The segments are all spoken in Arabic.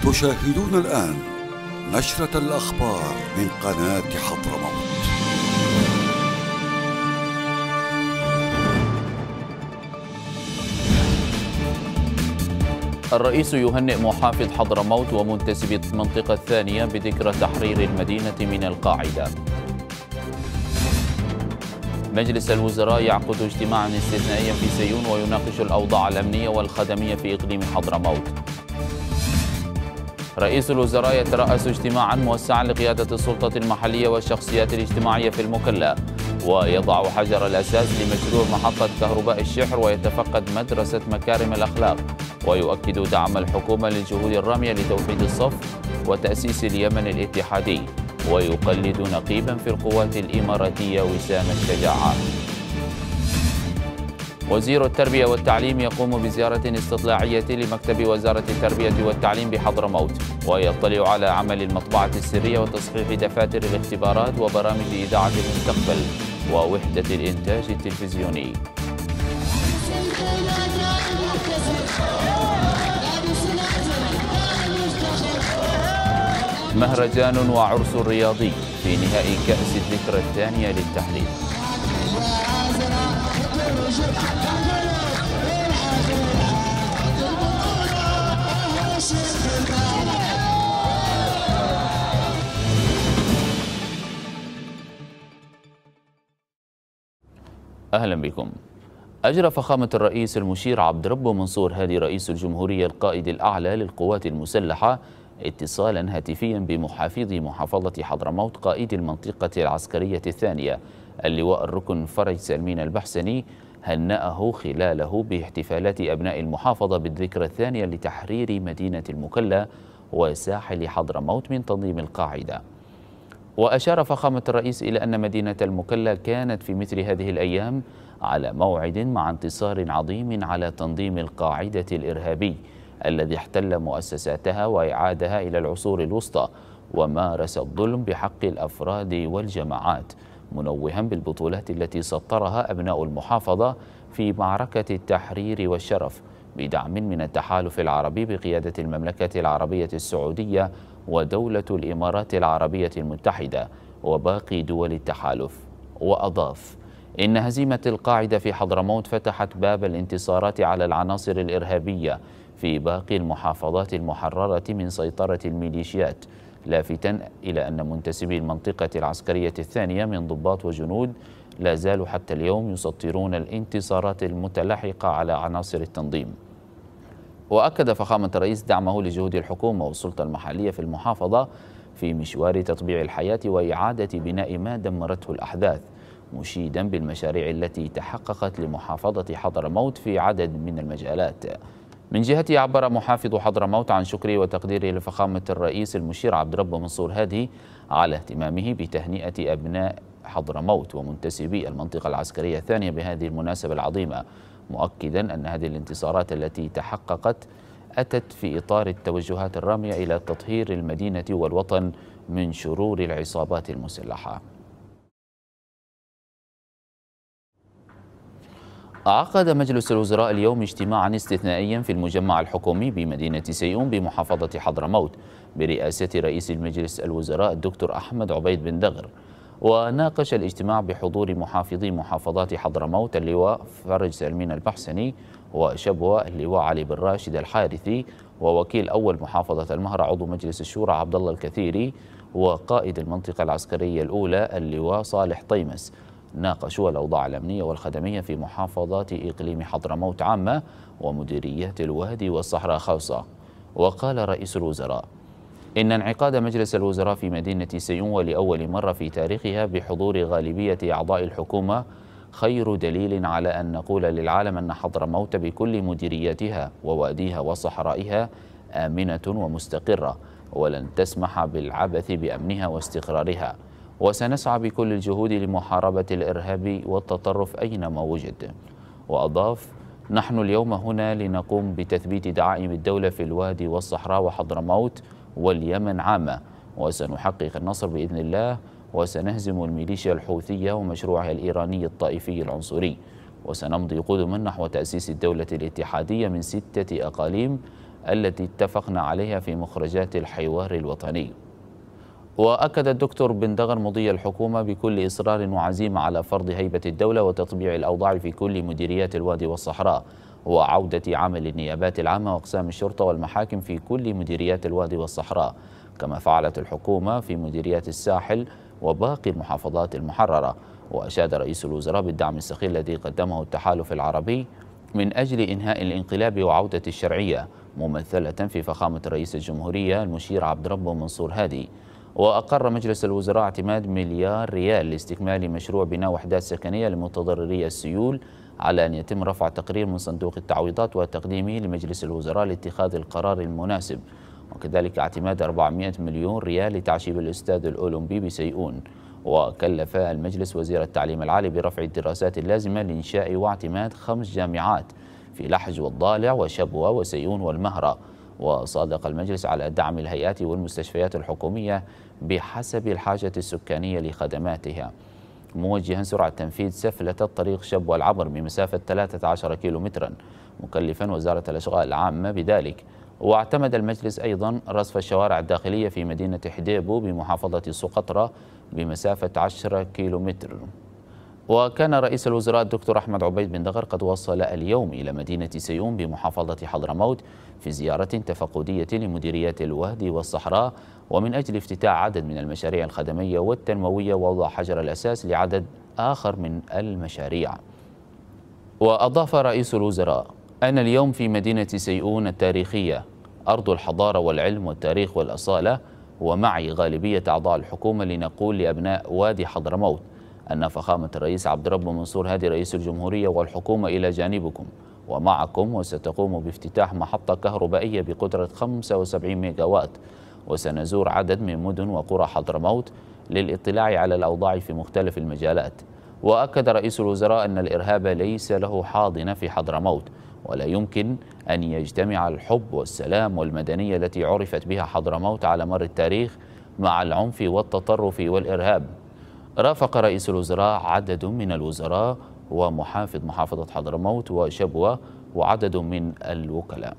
تشاهدون الآن نشرة الأخبار من قناة حضرموت. الرئيس يهنئ محافظ حضرموت ومنتسبي المنطقة الثانية بذكرى تحرير المدينة من القاعدة. مجلس الوزراء يعقد اجتماعا استثنائيا في سيئون ويناقش الأوضاع الأمنية والخدمية في إقليم حضرموت. رئيس الوزراء يترأس اجتماعا موسعا لقيادة السلطة المحلية والشخصيات الاجتماعية في المكلا، ويضع حجر الأساس لمشروع محطة كهرباء الشحر ويتفقد مدرسة مكارم الأخلاق، ويؤكد دعم الحكومة للجهود الرامية لتوحيد الصف وتأسيس اليمن الاتحادي، ويقلد نقيبا في القوات الإماراتية وسام الشجاعة. وزير التربية والتعليم يقوم بزيارة استطلاعية لمكتب وزارة التربية والتعليم بحضرموت، ويطلع على عمل المطبعة السرية وتصحيح دفاتر الاختبارات وبرامج إذاعة المستقبل ووحدة الإنتاج التلفزيوني. مهرجان وعرس رياضي في نهائي كأس الذكرى الثانية للتحرير. أهلا بكم. أجرى فخامة الرئيس المشير عبد ربه منصور هادي رئيس الجمهورية القائد الأعلى للقوات المسلحة اتصالا هاتفيا بمحافظ محافظة حضرموت قائد المنطقة العسكرية الثانية اللواء الركن فرج سلمين البحسني، هنأه خلاله باحتفالات أبناء المحافظة بالذكرى الثانية لتحرير مدينة المكلا وساحل حضرموت من تنظيم القاعدة. وأشار فخامة الرئيس إلى أن مدينة المكلا كانت في مثل هذه الأيام على موعد مع انتصار عظيم على تنظيم القاعدة الإرهابي الذي احتل مؤسساتها وإعادها إلى العصور الوسطى ومارس الظلم بحق الأفراد والجماعات، منوها بالبطولات التي سطرها أبناء المحافظة في معركة التحرير والشرف بدعم من التحالف العربي بقيادة المملكة العربية السعودية ودولة الإمارات العربية المتحدة وباقي دول التحالف. وأضاف إن هزيمة القاعدة في حضرموت فتحت باب الانتصارات على العناصر الإرهابية في باقي المحافظات المحررة من سيطرة الميليشيات، لافتا إلى أن منتسبي المنطقة العسكرية الثانية من ضباط وجنود لا زالوا حتى اليوم يسطرون الانتصارات المتلاحقة على عناصر التنظيم. وأكد فخامة الرئيس دعمه لجهود الحكومة والسلطة المحلية في المحافظة في مشوار تطبيع الحياة وإعادة بناء ما دمرته الأحداث، مشيدا بالمشاريع التي تحققت لمحافظة حضرموت في عدد من المجالات. من جهته عبر محافظ حضرموت عن شكره وتقديره لفخامة الرئيس المشير عبد ربه منصور هادي على اهتمامه بتهنئة أبناء حضرموت ومنتسبي المنطقة العسكرية الثانية بهذه المناسبة العظيمة، مؤكدا أن هذه الانتصارات التي تحققت أتت في إطار التوجهات الرامية إلى تطهير المدينة والوطن من شرور العصابات المسلحة. عقد مجلس الوزراء اليوم اجتماعا استثنائيا في المجمع الحكومي بمدينة سيئون بمحافظة حضرموت برئاسة رئيس المجلس الوزراء الدكتور أحمد عبيد بن دغر. وناقش الاجتماع بحضور محافظي محافظات حضرموت اللواء فرج سلمين البحسني وشبوة اللواء علي بن راشد الحارثي ووكيل أول محافظة المهرة عضو مجلس الشورى عبد الله الكثيري وقائد المنطقة العسكرية الأولى اللواء صالح طيمس. ناقشوا الأوضاع الأمنية والخدمية في محافظات إقليم حضرموت عامة ومديريات الوادي والصحراء خاصة. وقال رئيس الوزراء إن انعقاد مجلس الوزراء في مدينة سيئون ولأول مرة في تاريخها بحضور غالبية أعضاء الحكومة خير دليل على أن نقول للعالم أن حضرموت بكل مديرياتها وواديها وصحرائها آمنة ومستقرة ولن تسمح بالعبث بأمنها واستقرارها، وسنسعى بكل الجهود لمحاربة الإرهاب والتطرف أينما وجد. وأضاف نحن اليوم هنا لنقوم بتثبيت دعائم الدولة في الوادي والصحراء وحضرموت واليمن عامة، وسنحقق النصر بإذن الله، وسنهزم الميليشيا الحوثية ومشروعها الإيراني الطائفي العنصري، وسنمضي قدما نحو تأسيس الدولة الاتحادية من 6 أقاليم التي اتفقنا عليها في مخرجات الحوار الوطني. وأكد الدكتور بن دغر مضي الحكومة بكل إصرار وعزيمة على فرض هيبة الدولة وتطبيع الأوضاع في كل مديريات الوادي والصحراء، وعودة عمل النيابات العامة وأقسام الشرطة والمحاكم في كل مديريات الوادي والصحراء، كما فعلت الحكومة في مديريات الساحل وباقي المحافظات المحررة. وأشاد رئيس الوزراء بالدعم السخي الذي قدمه التحالف العربي من أجل إنهاء الانقلاب وعودة الشرعية، ممثلة في فخامة رئيس الجمهورية المشير عبد ربه منصور هادي. وأقر مجلس الوزراء اعتماد مليار ريال لاستكمال مشروع بناء وحدات سكنية لمتضرري السيول، على أن يتم رفع تقرير من صندوق التعويضات وتقديمه لمجلس الوزراء لاتخاذ القرار المناسب. وكذلك اعتماد 400 مليون ريال لتعشيب الاستاد الأولمبي بسيئون. وكلف المجلس وزير التعليم العالي برفع الدراسات اللازمة لإنشاء واعتماد 5 جامعات في لحج والضالع وشبوة وسيئون والمهرة. وصادق المجلس على دعم الهيئات والمستشفيات الحكومية بحسب الحاجة السكانية لخدماتها، موجها سرعة تنفيذ سفلة الطريق شبوة العبر بمسافة 13 كيلومترا، مكلفا وزارة الأشغال العامة بذلك. واعتمد المجلس أيضا رصف الشوارع الداخلية في مدينة حديبو بمحافظة سقطرى بمسافة 10 كيلومتر. وكان رئيس الوزراء الدكتور أحمد عبيد بن دغر قد وصل اليوم إلى مدينة سيئون بمحافظة حضرموت في زيارة تفقدية لمديريات الوادي والصحراء، ومن أجل افتتاح عدد من المشاريع الخدمية والتنموية ووضع حجر الأساس لعدد آخر من المشاريع. وأضاف رئيس الوزراء أن اليوم في مدينة سيئون التاريخية أرض الحضارة والعلم والتاريخ والأصالة، ومعي غالبية أعضاء الحكومة لنقول لأبناء وادي حضرموت أن فخامة الرئيس عبد ربه منصور هادي رئيس الجمهورية والحكومة إلى جانبكم ومعكم، وستقوم بافتتاح محطة كهربائية بقدرة 75 ميجا وات، وسنزور عدد من مدن وقرى حضرموت للاطلاع على الأوضاع في مختلف المجالات. وأكد رئيس الوزراء أن الإرهاب ليس له حاضنة في حضرموت، ولا يمكن أن يجتمع الحب والسلام والمدنية التي عرفت بها حضرموت على مر التاريخ مع العنف والتطرف والإرهاب. رافق رئيس الوزراء عدد من الوزراء ومحافظ محافظة حضرموت وشبوة وعدد من الوكلاء.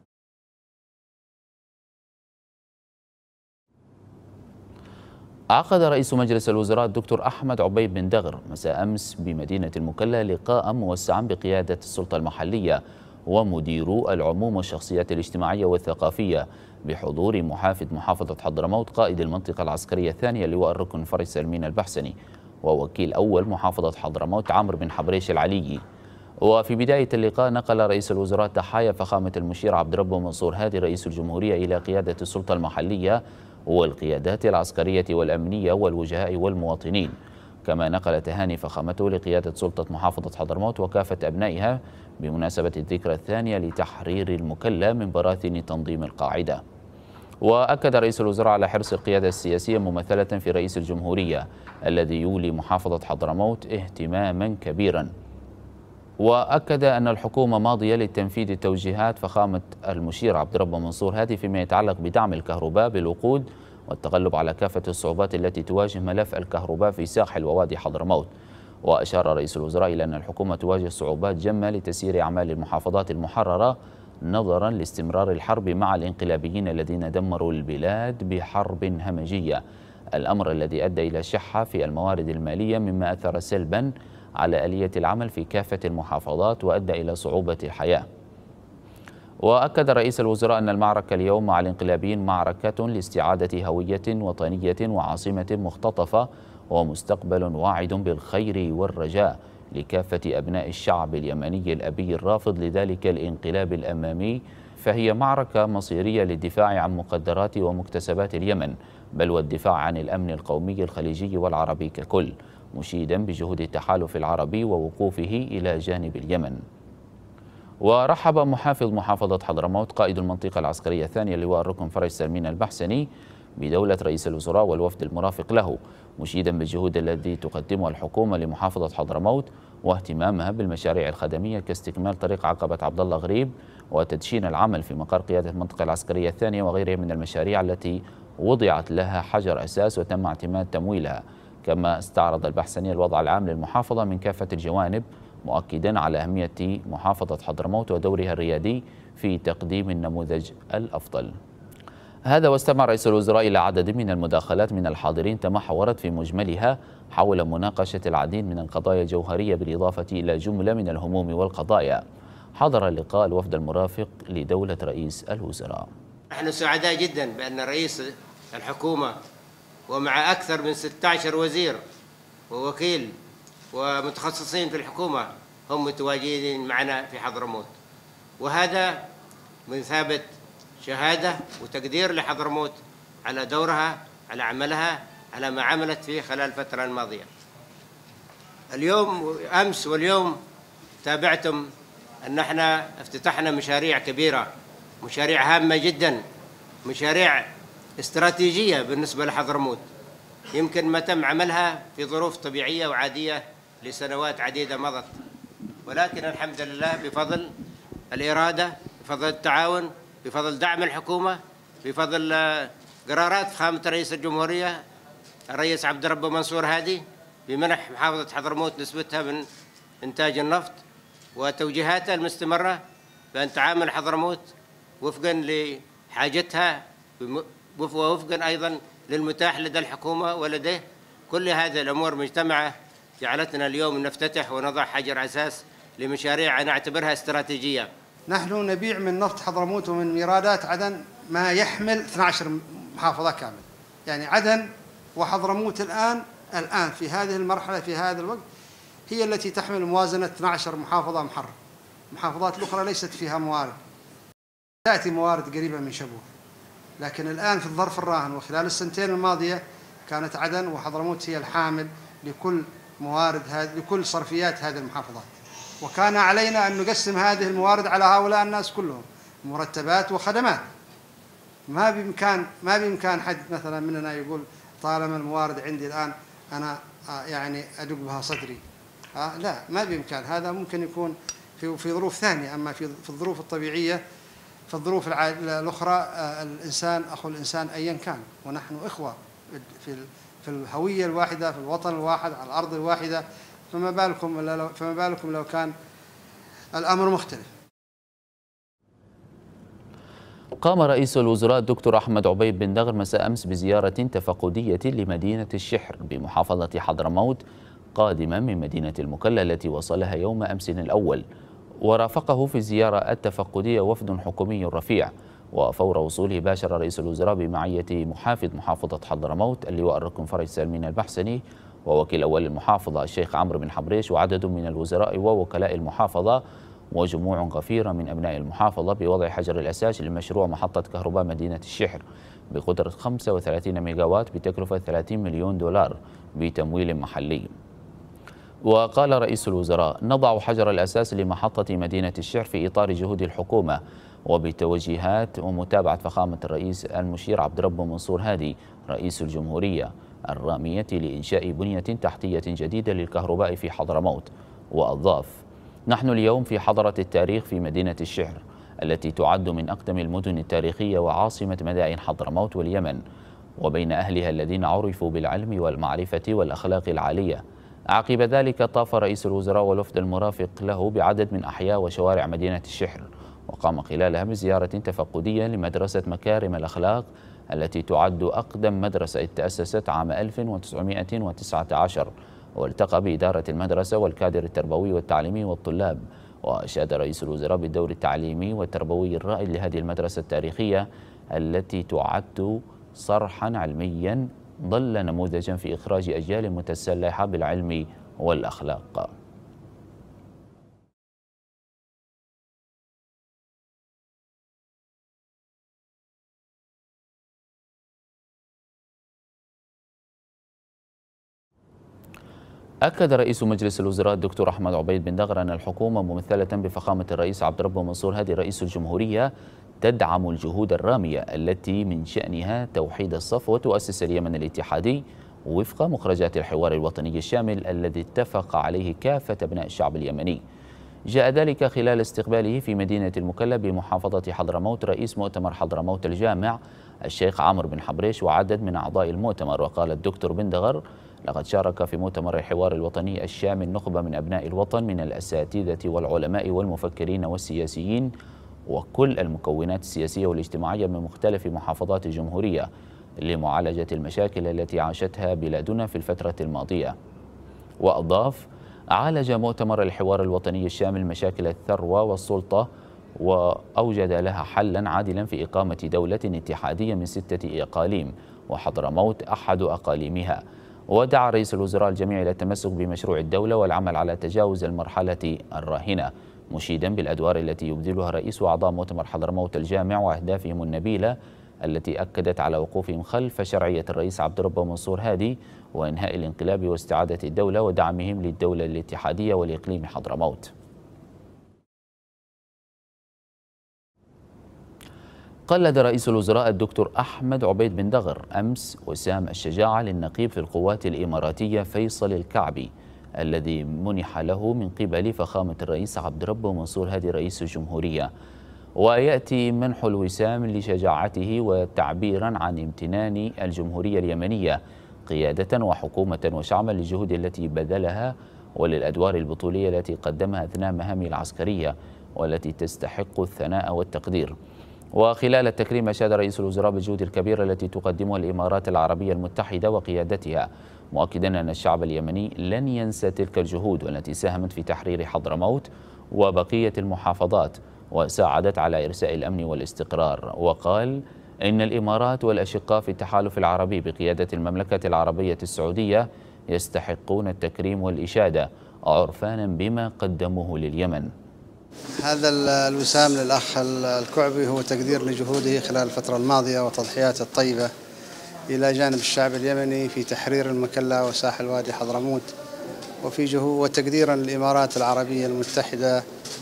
عقد رئيس مجلس الوزراء الدكتور أحمد عبيد بن دغر مساء أمس بمدينة المكلا لقاء موسعا بقيادة السلطة المحلية ومديرو العموم والشخصيات الاجتماعية والثقافية بحضور محافظ محافظة حضرموت قائد المنطقة العسكرية الثانية لواء الركن فرج سلمين البحسني، ووكيل أول محافظة حضرموت عمرو بن حبريش العليي. وفي بداية اللقاء نقل رئيس الوزراء تحايا فخامة المشير عبد ربه منصور هادي رئيس الجمهورية إلى قيادة السلطة المحلية والقيادات العسكرية والأمنية والوجهاء والمواطنين، كما نقل تهاني فخامته لقيادة سلطة محافظة حضرموت وكافة أبنائها بمناسبة الذكرى الثانية لتحرير المكلا من براثن تنظيم القاعدة. وأكد رئيس الوزراء على حرص القيادة السياسية ممثلة في رئيس الجمهورية الذي يولي محافظة حضرموت اهتماما كبيرا. وأكد أن الحكومة ماضية لتنفيذ توجيهات فخامة المشير عبد ربه منصور هادي فيما يتعلق بدعم الكهرباء بالوقود والتغلب على كافة الصعوبات التي تواجه ملف الكهرباء في ساحل ووادي حضرموت. وأشار رئيس الوزراء إلى أن الحكومة تواجه صعوبات جمة لتسيير أعمال المحافظات المحررة نظرا لاستمرار الحرب مع الانقلابيين الذين دمروا البلاد بحرب همجية، الأمر الذي أدى إلى شحة في الموارد المالية مما أثر سلبا على آلية العمل في كافة المحافظات وأدى إلى صعوبة الحياة. وأكد رئيس الوزراء أن المعركة اليوم مع الانقلابيين معركة لاستعادة هوية وطنية وعاصمة مختطفة ومستقبل واعد بالخير والرجاء لكافة أبناء الشعب اليمني الأبي الرافض لذلك الانقلاب الأمامي، فهي معركة مصيرية للدفاع عن مقدرات ومكتسبات اليمن، بل والدفاع عن الأمن القومي الخليجي والعربي ككل، مشيدا بجهود التحالف العربي ووقوفه إلى جانب اليمن. ورحب محافظ محافظة حضرموت قائد المنطقة العسكرية الثانية لواء الركن فرج سلمين البحسني بدولة رئيس الوزراء والوفد المرافق له، مشيدا بالجهود التي تقدمها الحكومة لمحافظة حضرموت واهتمامها بالمشاريع الخدمية كاستكمال طريق عقبة عبد الله غريب وتدشين العمل في مقر قيادة المنطقة العسكرية الثانية وغيرها من المشاريع التي وضعت لها حجر أساس وتم اعتماد تمويلها. كما استعرض البحسني الوضع العام للمحافظة من كافة الجوانب، مؤكدا على أهمية محافظة حضرموت ودورها الريادي في تقديم النموذج الأفضل. هذا واستمع رئيس الوزراء إلى عدد من المداخلات من الحاضرين تمحورت في مجملها حول مناقشة العديد من القضايا الجوهرية بالإضافة إلى جملة من الهموم والقضايا. حضر اللقاء الوفد المرافق لدولة رئيس الوزراء. نحن سعداء جدا بأن رئيس الحكومة ومع أكثر من 16 وزير ووكيل ومتخصصين في الحكومة هم متواجدين معنا في حضرموت، وهذا من ثابت شهادة وتقدير لحضرموت على دورها، على عملها، على ما عملت فيه خلال الفترة الماضية. اليوم أمس واليوم تابعتم أن احنا افتتحنا مشاريع كبيرة، مشاريع هامة جدا، مشاريع استراتيجية بالنسبة لحضرموت، يمكن ما تم عملها في ظروف طبيعية وعادية لسنوات عديدة مضت، ولكن الحمد لله بفضل الإرادة، بفضل التعاون، بفضل دعم الحكومة، بفضل قرارات فخامة رئيس الجمهورية الرئيس عبد ربه منصور هادي بمنح محافظة حضرموت نسبتها من إنتاج النفط، وتوجيهاتها المستمرة بأن تعامل حضرموت وفقا لحاجتها ووفقا أيضا للمتاح لدى الحكومة ولديه. كل هذه الأمور مجتمعة جعلتنا اليوم نفتتح ونضع حجر أساس لمشاريع أنا أعتبرها استراتيجية. نحن نبيع من نفط حضرموت ومن ميرادات عدن ما يحمل 12 محافظة كامل، يعني عدن وحضرموت الآن في هذه المرحلة في هذا الوقت هي التي تحمل موازنة 12 محافظة محرر. المحافظات الأخرى ليست فيها موارد، تأتي موارد قريبة من شبوه، لكن الآن في الظرف الراهن وخلال السنتين الماضية كانت عدن وحضرموت هي الحامل لكل موارد لكل صرفيات هذه المحافظات، وكان علينا أن نقسم هذه الموارد على هؤلاء الناس كلهم، مرتبات وخدمات. ما بإمكان حد مثلا مننا يقول طالما الموارد عندي الآن أنا يعني أدق بها صدري. لا، ما بإمكان. هذا ممكن يكون في ظروف ثانية، أما في الظروف الطبيعية، في الظروف الأخرى الإنسان أخو الإنسان أيا كان، ونحن إخوة في الهوية الواحدة، في الوطن الواحد، على الأرض الواحدة، فما بالكم لو كان الأمر مختلف. قام رئيس الوزراء الدكتور أحمد عبيد بن دغر مساء أمس بزيارة تفقدية لمدينة الشحر بمحافظة حضرموت، قادما من مدينة المكلا التي وصلها يوم أمس الأول، ورافقه في الزيارة التفقدية وفد حكومي رفيع. وفور وصوله باشر رئيس الوزراء بمعية محافظ محافظة حضرموت اللواء الركن فرج سالمين البحسني ووكيل أول المحافظة الشيخ عمرو بن حبريش وعدد من الوزراء ووكلاء المحافظة وجموع غفيرة من أبناء المحافظة بوضع حجر الأساس لمشروع محطة كهرباء مدينة الشحر بقدرة 35 ميجاوات بتكلفة 30 مليون دولار بتمويل محلي. وقال رئيس الوزراء: نضع حجر الأساس لمحطة مدينة الشحر في إطار جهود الحكومة وبتوجيهات ومتابعة فخامة الرئيس المشير عبد ربه منصور هادي رئيس الجمهورية الرامية لإنشاء بنية تحتية جديدة للكهرباء في حضرموت. وأضاف: نحن اليوم في حضرة التاريخ في مدينة الشحر التي تعد من أقدم المدن التاريخية وعاصمة مدائن حضرموت واليمن، وبين أهلها الذين عرفوا بالعلم والمعرفة والأخلاق العالية. عقب ذلك طاف رئيس الوزراء والوفد المرافق له بعدد من أحياء وشوارع مدينة الشحر، وقام خلالها بزيارة تفقدية لمدرسة مكارم الأخلاق التي تعد أقدم مدرسة تأسست عام 1919، والتقى بإدارة المدرسة والكادر التربوي والتعليمي والطلاب. وأشاد رئيس الوزراء بالدور التعليمي والتربوي الرائد لهذه المدرسة التاريخية التي تعد صرحا علميا ظل نموذجا في إخراج أجيال متسلحة بالعلم والأخلاق. أكد رئيس مجلس الوزراء الدكتور أحمد عبيد بن دغر أن الحكومة ممثلة بفخامة الرئيس عبد ربه منصور هادي رئيس الجمهورية تدعم الجهود الرامية التي من شأنها توحيد الصف وتؤسس اليمن الاتحادي وفق مخرجات الحوار الوطني الشامل الذي اتفق عليه كافة أبناء الشعب اليمني. جاء ذلك خلال استقباله في مدينة المكلا بمحافظة حضرموت رئيس مؤتمر حضرموت الجامع الشيخ عمرو بن حبريش وعدد من أعضاء المؤتمر. وقال الدكتور بن دغر: لقد شارك في مؤتمر الحوار الوطني الشامل نخبة من أبناء الوطن من الأساتذة والعلماء والمفكرين والسياسيين وكل المكونات السياسية والاجتماعية من مختلف محافظات الجمهورية لمعالجة المشاكل التي عاشتها بلادنا في الفترة الماضية. وأضاف: عالج مؤتمر الحوار الوطني الشامل مشاكل الثروة والسلطة وأوجد لها حلا عادلا في إقامة دولة اتحادية من 6 إقاليم، وحضرموت أحد أقاليمها. ودعا رئيس الوزراء الجميع إلى التمسك بمشروع الدولة والعمل على تجاوز المرحلة الراهنة، مشيدا بالأدوار التي يبذلها رئيس وأعضاء مؤتمر حضرموت الجامع وأهدافهم النبيلة التي أكدت على وقوفهم خلف شرعية الرئيس عبد ربه منصور هادي وإنهاء الانقلاب واستعادة الدولة ودعمهم للدولة الاتحادية والإقليم حضرموت. قلد رئيس الوزراء الدكتور أحمد عبيد بن دغر أمس وسام الشجاعة للنقيب في القوات الإماراتية فيصل الكعبي الذي منح له من قبل فخامة الرئيس عبد ربه منصور هادي رئيس الجمهورية. ويأتي منح الوسام لشجاعته وتعبيرا عن امتنان الجمهورية اليمنية قيادة وحكومة وشعبا للجهود التي بذلها وللأدوار البطولية التي قدمها أثناء مهامه العسكرية والتي تستحق الثناء والتقدير. وخلال التكريم أشاد رئيس الوزراء بالجهود الكبيرة التي تقدمها الإمارات العربية المتحدة وقيادتها، مؤكدا أن الشعب اليمني لن ينسى تلك الجهود والتي ساهمت في تحرير حضرموت وبقية المحافظات وساعدت على إرساء الأمن والاستقرار. وقال إن الإمارات والأشقاء في التحالف العربي بقيادة المملكة العربية السعودية يستحقون التكريم والإشادة عرفانا بما قدموه لليمن. هذا الوسام للأخ الكعبي هو تقدير لجهوده خلال الفترة الماضية وتضحياته الطيبة إلى جانب الشعب اليمني في تحرير المكلا وساحل وادي حضرموت، وتقديرا للإمارات العربية المتحدة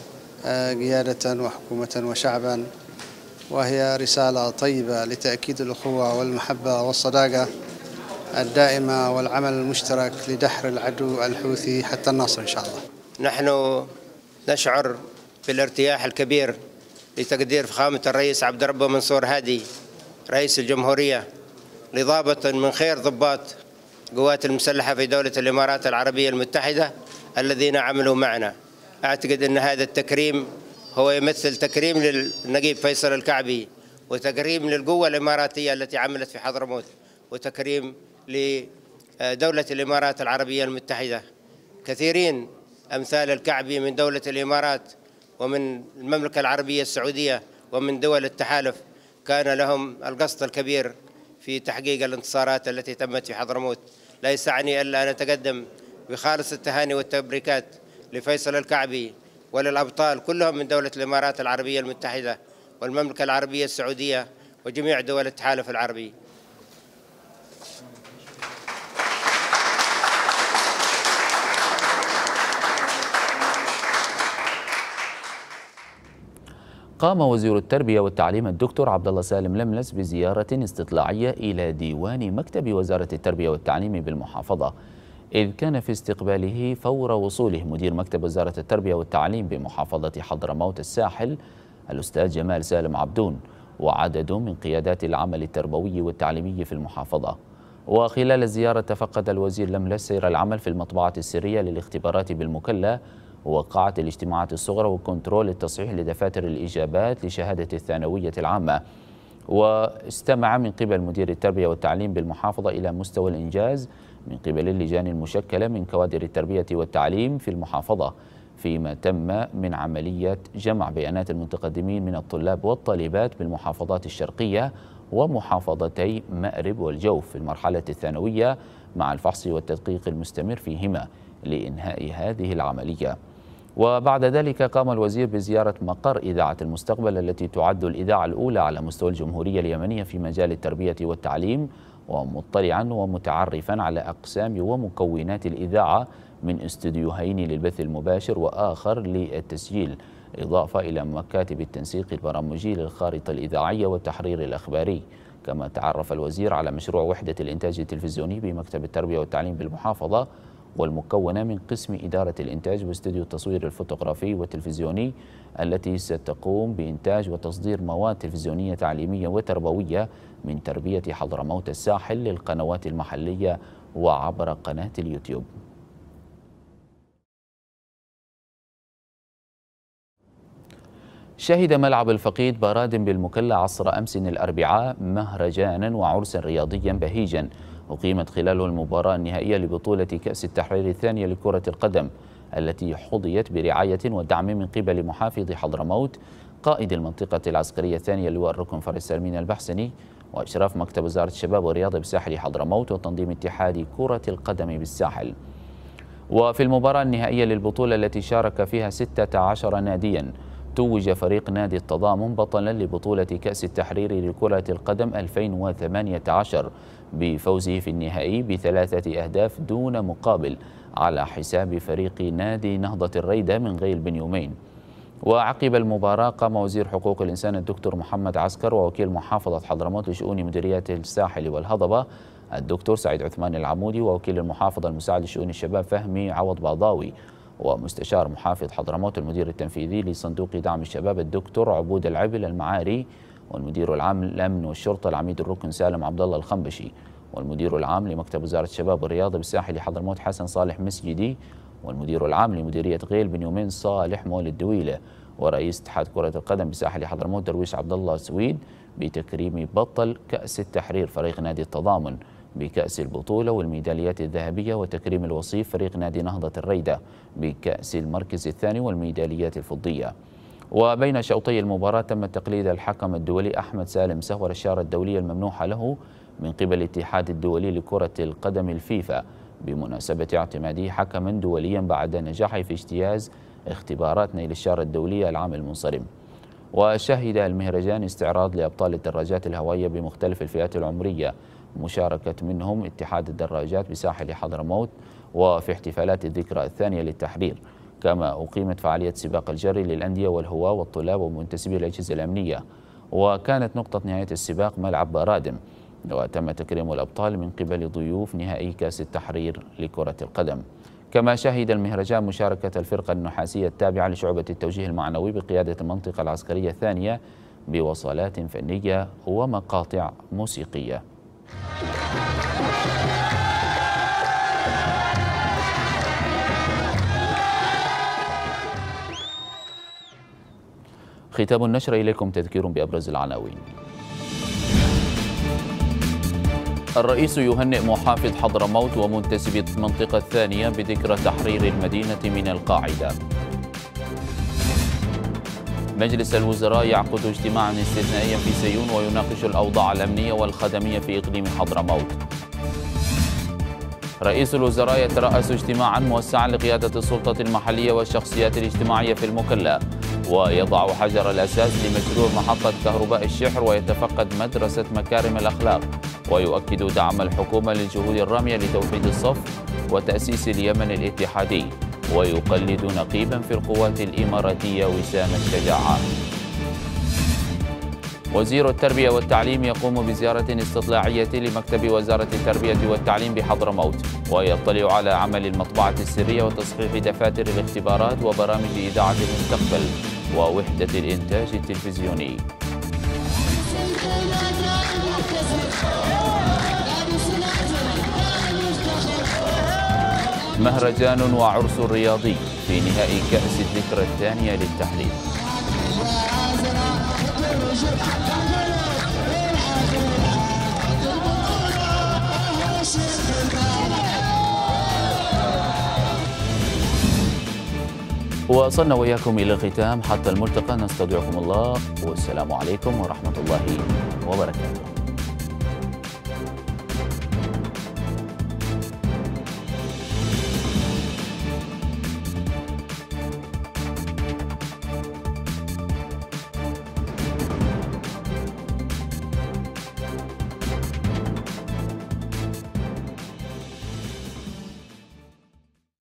قيادة وحكومة وشعبا، وهي رسالة طيبة لتأكيد الأخوة والمحبة والصداقة الدائمة والعمل المشترك لدحر العدو الحوثي حتى النصر إن شاء الله. نحن نشعر بالارتياح الكبير لتقدير فخامة الرئيس عبد ربه منصور هادي رئيس الجمهورية لضابط من خير ضباط القوات المسلحة في دولة الإمارات العربية المتحدة الذين عملوا معنا. أعتقد أن هذا التكريم هو يمثل تكريم للنقيب فيصل الكعبي وتكريم للقوة الإماراتية التي عملت في حضرموت وتكريم لدولة الإمارات العربية المتحدة. كثيرين أمثال الكعبي من دولة الإمارات ومن المملكة العربية السعودية ومن دول التحالف كان لهم القصد الكبير في تحقيق الانتصارات التي تمت في حضرموت. لا يسعني إلا أن أتقدم بخالص التهاني والتبريكات لفيصل الكعبي وللأبطال كلهم من دولة الإمارات العربية المتحدة والمملكة العربية السعودية وجميع دول التحالف العربي. قام وزير التربية والتعليم الدكتور عبد الله سالم لملس بزيارة استطلاعية إلى ديوان مكتب وزارة التربية والتعليم بالمحافظة، إذ كان في استقباله فور وصوله مدير مكتب وزارة التربية والتعليم بمحافظة حضرموت الساحل الأستاذ جمال سالم عبدون وعدد من قيادات العمل التربوي والتعليمي في المحافظة. وخلال الزيارة تفقد الوزير لملس سير العمل في المطبعة السرية للاختبارات بالمكلا وقاعة الاجتماعات الصغرى وكنترول التصحيح لدفاتر الإجابات لشهادة الثانوية العامة. واستمع من قبل مدير التربية والتعليم بالمحافظة إلى مستوى الإنجاز من قبل اللجان المشكلة من كوادر التربية والتعليم في المحافظة، فيما تم من عملية جمع بيانات المتقدمين من الطلاب والطالبات بالمحافظات الشرقية ومحافظتي مأرب والجوف في المرحلة الثانوية مع الفحص والتدقيق المستمر فيهما لإنهاء هذه العملية. وبعد ذلك قام الوزير بزيارة مقر إذاعة المستقبل التي تعد الإذاعة الأولى على مستوى الجمهورية اليمنية في مجال التربية والتعليم، ومطلعا ومتعرفا على أقسام ومكونات الإذاعة من استديوهين للبث المباشر وآخر للتسجيل، إضافة إلى مكاتب التنسيق البرامجي للخارطة الإذاعية والتحرير الأخباري. كما تعرف الوزير على مشروع وحدة الإنتاج التلفزيوني بمكتب التربية والتعليم بالمحافظة، والمكونة من قسم إدارة الإنتاج واستديو التصوير الفوتوغرافي والتلفزيوني التي ستقوم بإنتاج وتصدير مواد تلفزيونية تعليمية وتربوية من تربية حضرموت الساحل للقنوات المحلية وعبر قناة اليوتيوب. شهد ملعب الفقيد باراد بالمكلا عصر أمس الأربعاء مهرجانا وعرسا رياضيا بهيجا أقيمت خلاله المباراة النهائية لبطولة كأس التحرير الثانية لكرة القدم التي حظيت برعاية ودعم من قبل محافظ حضرموت قائد المنطقة العسكرية الثانية لواء الركن فارس سالمين البحسني وإشراف مكتب وزارة الشباب والرياضة بساحل حضرموت وتنظيم اتحاد كرة القدم بالساحل. وفي المباراة النهائية للبطولة التي شارك فيها 16 ناديا توج فريق نادي التضامن بطلا لبطولة كأس التحرير لكرة القدم 2018 بفوزه في النهائي ب3 أهداف دون مقابل على حساب فريق نادي نهضة الريدة من غيل بن يومين. وعقب المباراة قام وزير حقوق الإنسان الدكتور محمد عسكر ووكيل محافظة حضرموت لشؤون مديرية الساحل والهضبة الدكتور سعيد عثمان العمودي ووكيل المحافظة المساعد لشؤون الشباب فهمي عوض باضاوي ومستشار محافظ حضرموت المدير التنفيذي لصندوق دعم الشباب الدكتور عبود العبل المعاري والمدير العام للأمن والشرطة العميد الركن سالم عبد الله الخنبشي والمدير العام لمكتب وزارة الشباب والرياضة بالساحل حضرموت حسن صالح مسجدي والمدير العام لمديرية غيل بن يومين صالح مولد دويلة ورئيس اتحاد كرة القدم بساحل حضرموت درويش عبد الله سويد بتكريم بطل كأس التحرير فريق نادي التضامن بكأس البطولة والميداليات الذهبية وتكريم الوصيف فريق نادي نهضة الريدة بكأس المركز الثاني والميداليات الفضية. وبين شوطي المباراة تم تقليد الحكم الدولي أحمد سالم سهور الشارة الدولية الممنوحة له من قبل الاتحاد الدولي لكرة القدم الفيفا بمناسبة اعتماده حكما دوليا بعد نجاحه في اجتياز اختبارات نيل الشارة الدولية العام المنصرم. وشهد المهرجان استعراض لأبطال الدراجات الهوائية بمختلف الفئات العمرية مشاركة منهم اتحاد الدراجات بساحل حضرموت وفي احتفالات الذكرى الثانية للتحرير. كما أقيمت فعالية سباق الجري للأندية والهواة والطلاب ومنتسبي الأجهزة الأمنية وكانت نقطة نهاية السباق ملعب بارادم وتم تكريم الأبطال من قبل ضيوف نهائي كأس التحرير لكرة القدم. كما شهد المهرجان مشاركة الفرقة النحاسية التابعة لشعبة التوجيه المعنوي بقيادة المنطقة العسكرية الثانية بوصلات فنية ومقاطع موسيقية. ختام النشر إليكم تذكير بأبرز العناوين. الرئيس يهنئ محافظ حضرموت ومنتسبي المنطقة الثانية بذكرى تحرير المدينة من القاعدة. مجلس الوزراء يعقد اجتماعا استثنائيا في سيون ويناقش الأوضاع الأمنية والخدمية في إقليم حضرموت. رئيس الوزراء يترأس اجتماعا موسعا لقيادة السلطة المحلية والشخصيات الاجتماعية في المكلا ويضع حجر الأساس لمشروع محطة كهرباء الشحر ويتفقد مدرسة مكارم الأخلاق ويؤكد دعم الحكومة للجهود الرامية لتوحيد الصف وتأسيس اليمن الاتحادي ويقلد نقيبا في القوات الإماراتية وسام الشجاعة. وزير التربية والتعليم يقوم بزيارة استطلاعية لمكتب وزارة التربية والتعليم بحضرموت ويطلع على عمل المطبعة السرية وتصحيح دفاتر الاختبارات وبرامج إذاعة المستقبل ووحدة الإنتاج التلفزيوني. مهرجان وعرس رياضي في نهائي كأس الذكرى الثانية للتحرير. وصلنا وإياكم إلى الختام حتى الملتقى، نستودعكم الله والسلام عليكم ورحمة الله وبركاته.